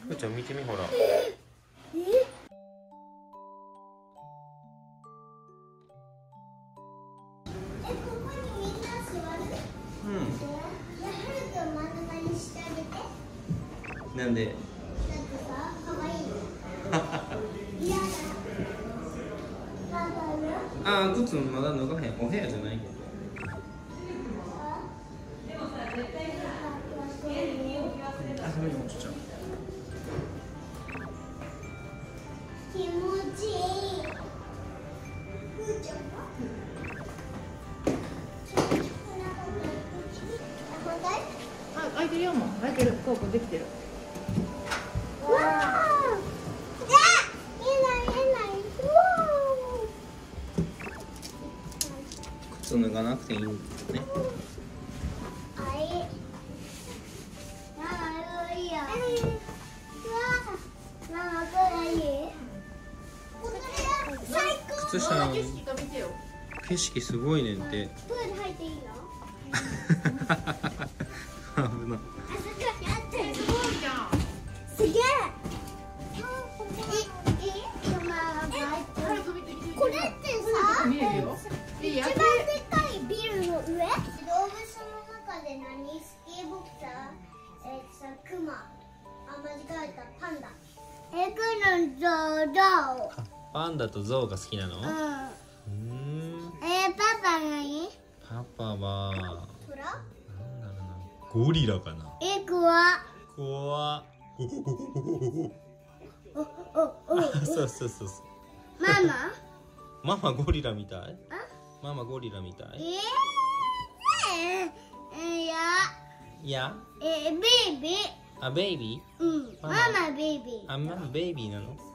ふーちゃん見てみ、ほら。なんで？ああ、靴まだ脱がへん。お部屋じゃない。ここ。あ、それに落ちちゃう。 気持ちいい。 開いてるよ、もう開いてる。こうできてる。 わあ。 靴脱がなくていいんだね。靴下の景色すごいねんて。 プール入っていいの？ 危ない。 すげえ。これってさ、一番でかいビルの上？動物の中で何？スキーボクサー、クマ、間違えた、パンダ。 パンダとゾウが好きなの？ うん。 パパ何？ パパはトラ？ なんだろうな。ゴリラかな。怖っ。そうそうそうそう。ママゴリラみたい？ママゴリラみたい？いや。 ベイビー。 あ、ベイビー？ うん。ママベイビー。 あ、ママベイビーなの？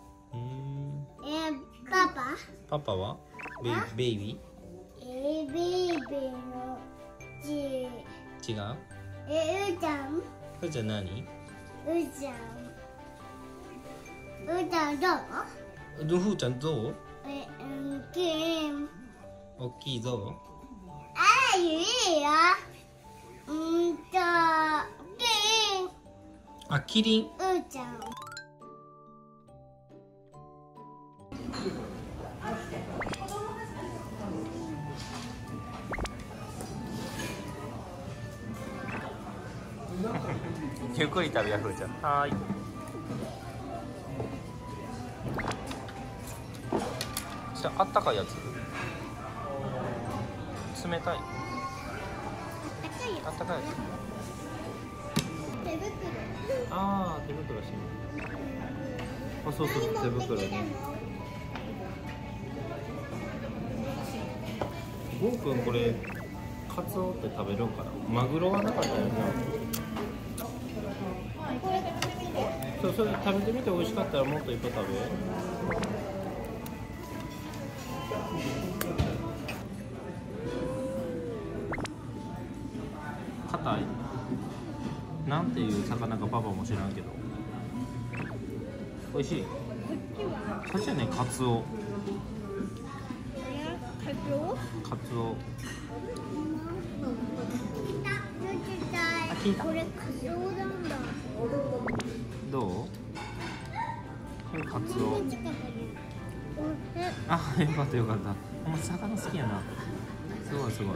パパは？ベイビー？ ベイビーの違う？ うーちゃん？ ふーちゃん何？ うーちゃんどう？ ふーちゃんゾウ？おっきいゾウ？ あら、いいよ。 あ、キリン？ うーちゃん。 ゆっくり食べや、ふーちゃん。はーい。じゃあ、あったかいやつ？冷たい？あったかいやつ？ 手袋。 ああ、手袋してる。あ、そうそう、手袋ね。ゴーくん、これカツオって食べるんかな。マグロはなかったよね。そう、それ食べてみて美味しかったらもっといっぱい食べ。硬い？なんていう魚かパパも知らんけど。美味しい。そっちはね、カツオ。カツオ。聞いた。 これカツオなんだ。 どう？これカツオ。あ、よかったよかった。お前魚好きやな。すごいすごい。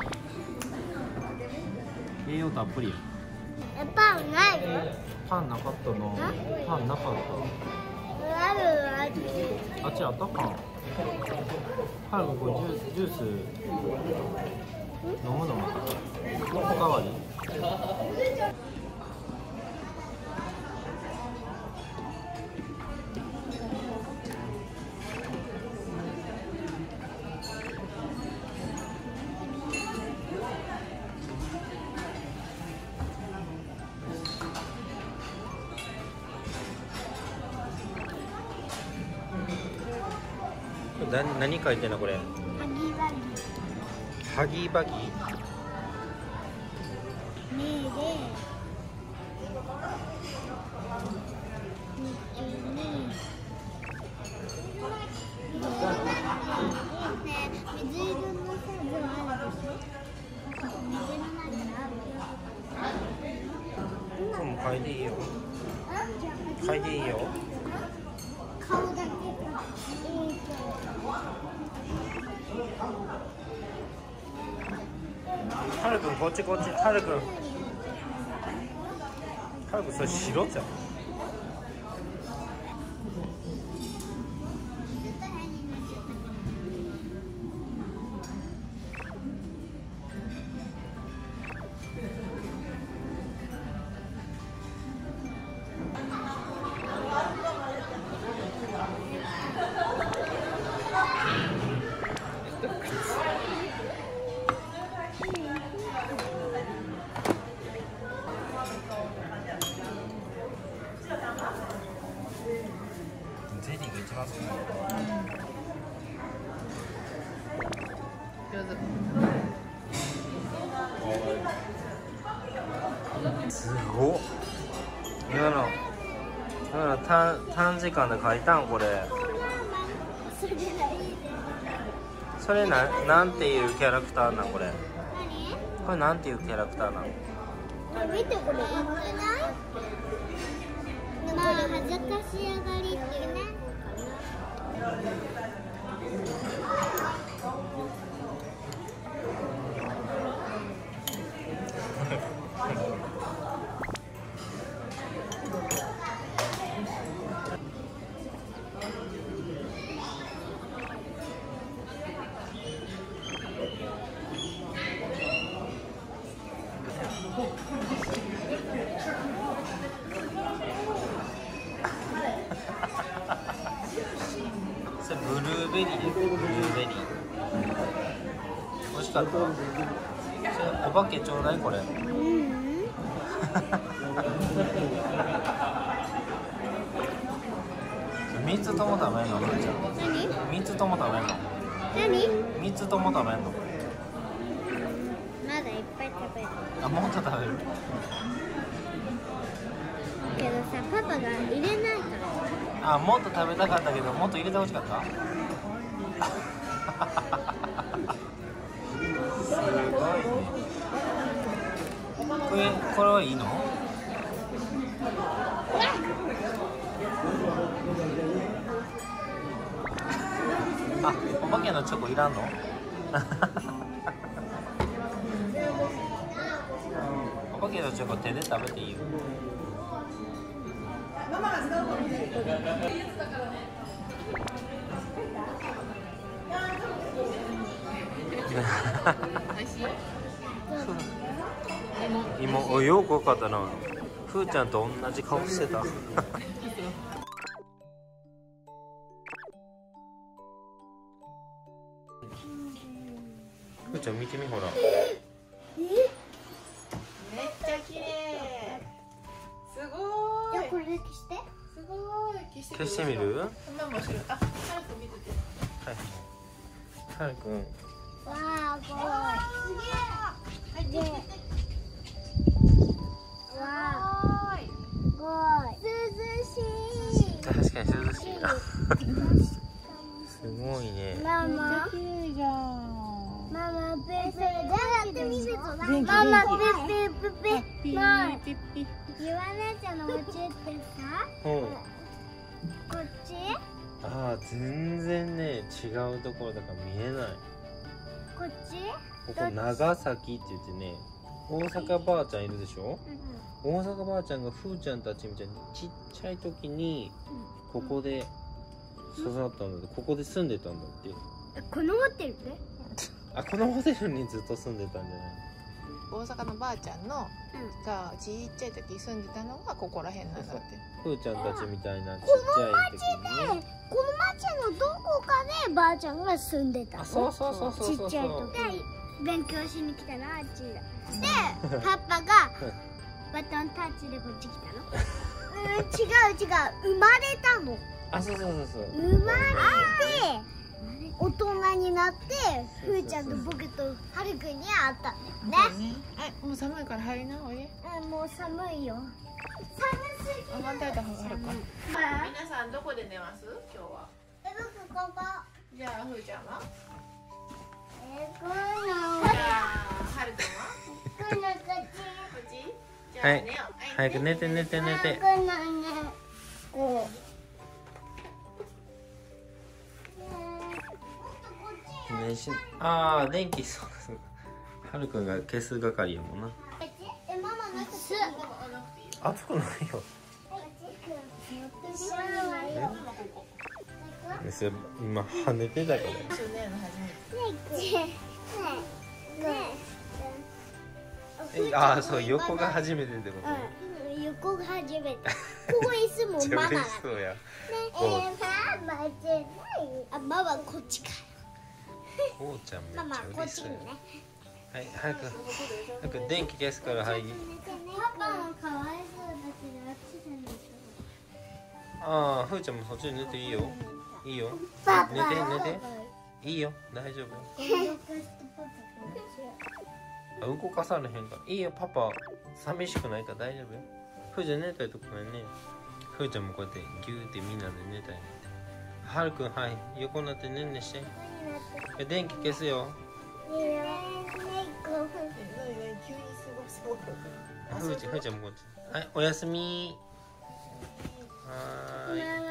栄養たっぷりや。 パンない？ パンなかったの。パンなかった。あっちあったパン。早くこうジュース飲むのもおかわり？何書いてんのこれ？ハギバギ。もう書いていいよ。 嗅いでいいよ。 顔だけはるくんこっちこっち。はるくん。はるくんそれ白じゃん。ゼリーが一番好きなの。 上手。 すごっ。今の短時間で書いたんこれ。 それがいいね。 それなんていうキャラクターなんこれ。 何？ これなんていうキャラクターなの。 見てこれ。いない？まあ恥ずかしやがりっていうね。 それブルーベリーです。ブルーベリー。美味しかった。それお化けちょうだいこれ。3つとも食べんの？ふーちゃん。3つとも食べんの？ 何 3つとも食べんの？ まだいっぱい食べるあ、もっと食べる？ けどさ、パパが入れないからあ、もっと食べたかったけど、もっと入れてほしかった。すごいね。これはいいの？あ、お化けのチョコいらんの？お化けのチョコ手で食べていいよ。芋、よくわかったな。ふーちゃんと同じ顔してた。ふーちゃん見てみ、ほら。 めっちゃ綺麗。すごーい。 じゃあこれ消してすごい。 消してみる？ ママもする。あ、はるくん見てて。 はい。はるくん。 わー、すごいで、わー、すごい涼しい。 確かに涼しいな。すごいね。 ママ綺麗じゃん。 ママペペペやってみるとな。 元気ママペペペペママピッピッ。 ゆわ姉ちゃんのお家ってさ、 うん。 こっちああ、全然ね、違うところだから見えない。 こっちここ長崎って言ってね、大阪ばあちゃんいるでしょ。大阪ばあちゃんがふーちゃんたちみたいにちっちゃい時にここで育ったんだって、ここで住んでたんだって。 このホテルであ、このホテルにずっと住んでたんじゃない？ 大阪のばあちゃんのがちっちゃい時住んでたのがここら辺なんだって。 ふーちゃんたちみたいなちっちゃい時にね。 この町のどこかでばあちゃんが住んでたの。 あ、そうそうそうそうそう。 ちっちゃい時で勉強しに来たのあっちだ。で、パパがバトンタッチでこっち来たの。違う生まれたの。 あ、そうそうそうそう。 生まれて大人になってふーちゃんと僕とはるくんに会ったんだよね。 もう寒いから入りなおいで。 もう寒いよ。寒すぎる。 あ、反対だはるか。皆さんどこで寝ます？今日は。 僕ここ。 じゃあふーちゃんは？ この。 じゃあはるくんは？ このこっち。 こっち？じゃあ寝よう。 早く寝て寝て寝て。 このね。 こねしああ電気そうかそうか。はるくんが消す係やもんな。 ママなくて熱くないよ。それ今跳ねてたから。ああそう横が初めてってこと。 うん、横が初めて。ここいつもママだ。 そうや。 ママじゃない。あ、ママこっちか。 こうちゃんめっちゃママこっ嬉しそうや。 ちにね。 はい早く早く電気消すからはい。 パパもかわいそうだけどあっちじゃないと。 ああふーちゃんもそっちで寝ていいよ。いいよ。 パパ寝て寝て。いいよ大丈夫。動かされへんからいいよパパ寂しくないから大丈夫よ。ふーちゃん寝たいとこやね。ふーちゃんもこうやってギューってみんなで寝たいね。はるくんはい横になってねんねして。電気消すよ。ふーちゃんもこっちはいおやすみ。はーい。